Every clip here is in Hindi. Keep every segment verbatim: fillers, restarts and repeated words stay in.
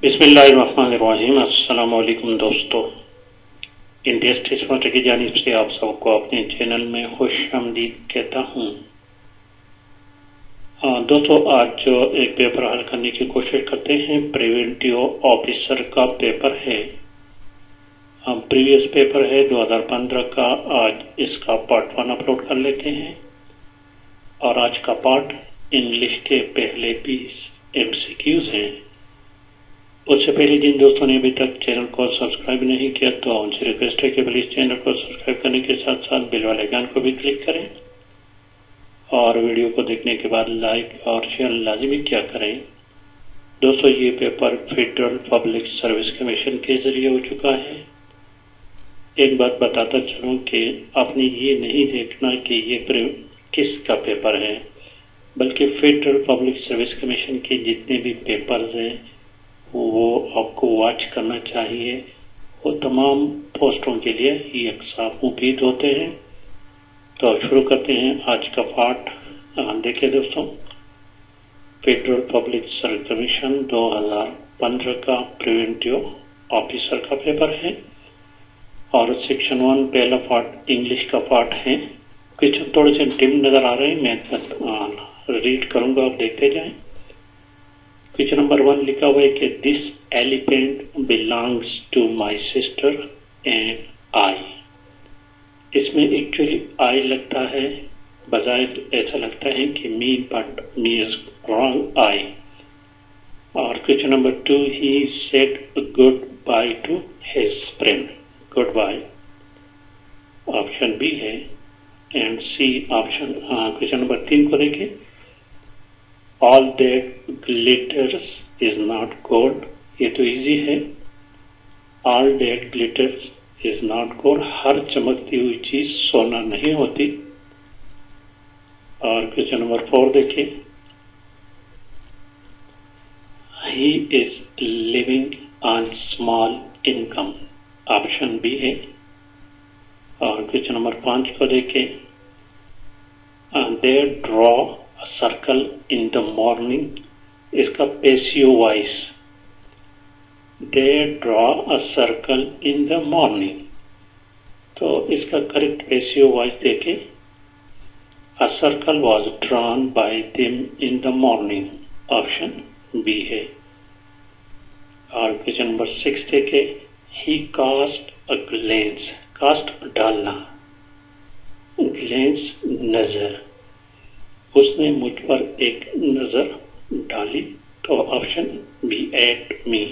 बिस्मिल्लाहिर्रहमानिर्रहीम। अस्सलाम वालेकुम दोस्तों, इंडिया स्टेट मोटर की जानिब से आप सबको अपने चैनल में खुश आमदीद कहता हूँ। हाँ दोस्तों, आज जो एक पेपर हल करने की कोशिश करते हैं, प्रिवेंटिव ऑफिसर का पेपर है। हम प्रीवियस पेपर है दो हज़ार पंद्रह का, आज इसका पार्ट वन अपलोड कर लेते हैं। और आज का पार्ट इंग्लिश के पहले बीस एमसीक्यूज हैं। उससे पहले जिन दोस्तों ने अभी तक चैनल को सब्सक्राइब नहीं किया तो उनसे रिक्वेस्ट है कि प्लीज चैनल को सब्सक्राइब करने के साथ साथ बेल वाले आइकन को भी क्लिक करें और वीडियो को देखने के बाद लाइक और शेयर लाजमी क्या करें। दोस्तों, ये paper federal public service commission के जरिए हो चुका है। एक बात बताता चलूं कि आपने ये नहीं देखना कि ये किसका पेपर है, बल्कि फेडरल पब्लिक सर्विस कमीशन के जितने भी पेपर्स हैं वो आपको वॉच करना चाहिए। वो तमाम पोस्टों के लिए यकसा मुफीद होते हैं। तो शुरू करते हैं आज का पार्ट। देखिए दोस्तों, फेडरल पब्लिक सर्विस कमीशन दो हज़ार पंद्रह का प्रिवेंटिव ऑफिसर का पेपर है और सेक्शन वन पहला पार्ट इंग्लिश का पार्ट है। कुछ थोड़े से डिम नजर आ रहे हैं, मैं रीड करूंगा, आप देखते जाएं। क्वेश्चन नंबर वन लिखा हुआ है कि this elephant belongs to my sister and I. इसमें एक्चुअली आई लगता है, बजाय ऐसा लगता है कि me, but me is wrong, I. और question number two, he said good bye to his friend, good bye option B है and C option. Question number तीन को देखें, All that glitters is not gold। ये तो इजी है। All that glitters is not gold, हर चमकती हुई चीज सोना नहीं होती। और क्वेश्चन नंबर फोर देखिए, He is living on small income, option B है। और क्वेश्चन नंबर पांच को देखें, They draw circle in the morning, इसका passive voice, they draw a circle in the morning. तो इसका करेक्ट पेसिव वॉइस देखें, a circle was drawn by them in the morning, option B है। और क्वेश्चन नंबर सिक्स देखें, he cast a glance, cast डालना, ग्लेंस नजर, उसने मुझ पर एक नजर डाली, तो ऑप्शन बी एट मी।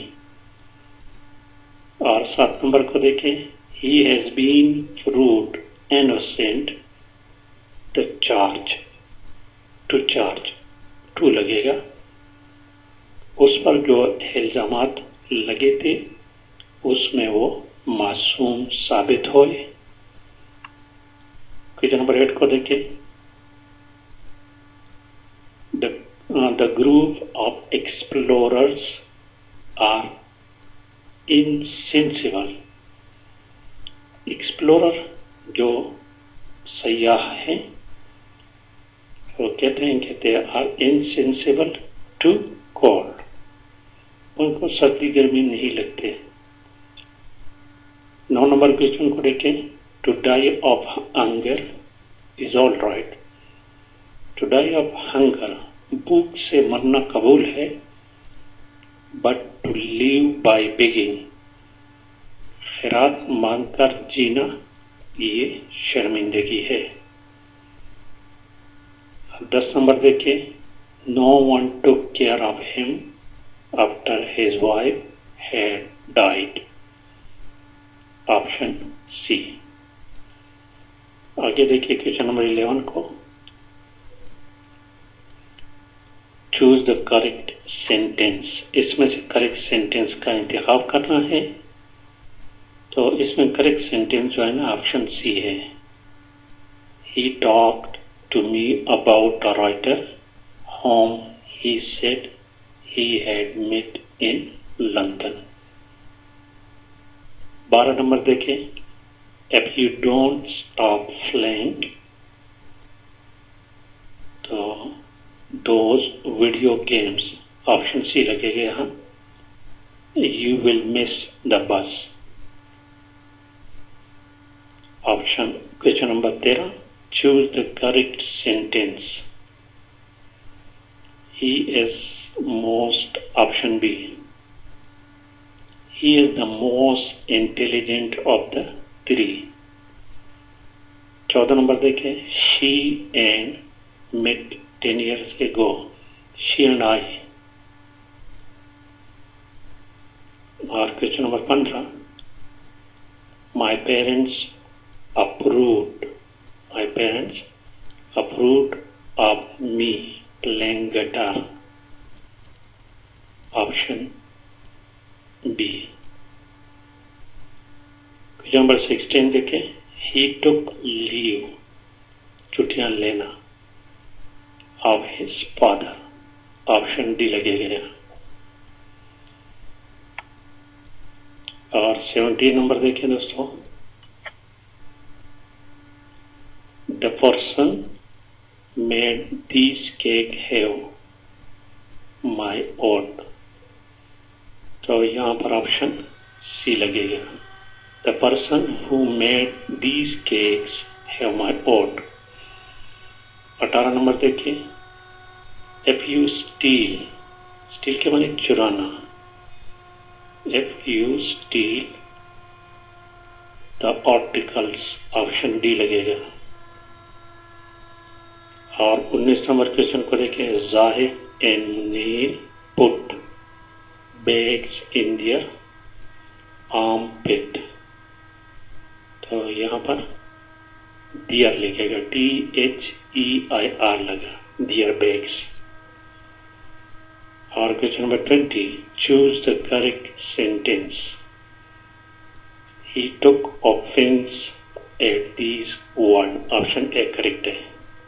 और सात नंबर को देखें, he has been ruled innocent the charge, to charge, to लगेगा, उस पर जो इल्जामात लगे थे उसमें वो मासूम साबित हुए। क्वेश्चन नंबर एट को देखें, The, uh, the group of explorers are insensible। Explorer जो सयाह हैं वो कहते हैं कि they are insensible to cold, उनको सर्दी गर्मी नहीं लगते। नौ नंबर क्वेश्चन को देखें, to die of hunger is all right। To die of hunger, भूख से मरना कबूल है, but to live by begging, खैरात मांगकर जीना ये शर्मिंदगी है। दस नंबर देखिए, no one took care of him after his wife had died, option C. आगे देखिए क्वेश्चन नंबर इलेवन को, चूज द करेक्ट सेंटेंस, इसमें से करेक्ट सेंटेंस का इंतखाब करना है। तो इसमें करेक्ट सेंटेंस जो है ना, ऑप्शन सी है। He talked to me about a writer whom he said he had met in London. बारह नंबर देखें, if you don't stop playing, those video games, option C लगेगा यहाँ। You will miss the bus. Option question number thirteen. Choose the correct sentence. He is most, option B. He is the most intelligent of the three. चौदह नंबर देखें. She and met ten years ago. She and I. और क्वेश्चन नंबर पंद्रह. My parents approved. My parents approved of me playing guitar. Option B. Question number sixteen देखें. He took leave. छुट्टियां लेना. Of his father. Option D लगेगा. और सेवनटीन नंबर देखिए दोस्तों. The person made this cake have my own. तो यहाँ पर ऑप्शन सी लगेगा. The person who made these cakes have my own. अठारह नंबर देखिए. If you steal, steal के माने चुराना. If you steal the articles, option D लगेगा. और उन्नीस नंबर क्वेश्चन को देखें. Zahid and Munir put bags in there armpit. तो यहाँ पर दियर लिखेगा. D H E I R लगा. Their bags. और question number twenty. Choose the correct sentence. He took offence at these word. Option A correct है.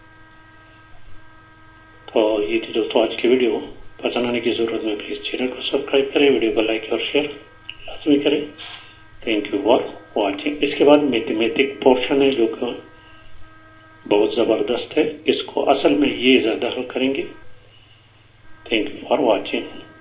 तो ये थी दोस्तों आज की वीडियो. पसंद आने की जरूरत में प्लीज चैनल को सब्सक्राइब करें, वीडियो को लाइक और शेयर लाजमी करें. Thank you for watching. इसके बाद मैथमेटिक पोर्शन है जो कि बहुत जबरदस्त है. इसको असल में ये ज्यादा हल करेंगे. Thank you for watching.